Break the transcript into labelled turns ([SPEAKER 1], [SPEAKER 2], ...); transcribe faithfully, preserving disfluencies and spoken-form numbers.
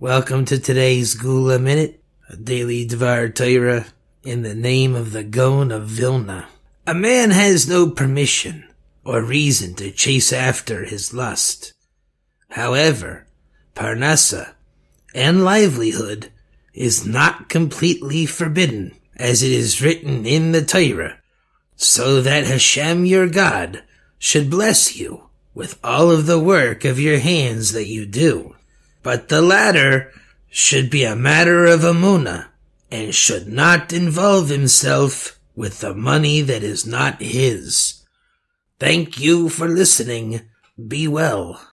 [SPEAKER 1] Welcome to today's Gula Minute, a daily Dvar Torah in the name of the Gaon of Vilna. A man has no permission or reason to chase after his lust. However, parnasa and livelihood is not completely forbidden, as it is written in the Torah, so that Hashem your God should bless you with all of the work of your hands that you do. But the latter should be a matter of emunah and should not involve himself with the money that is not his. Thank you for listening. Be well.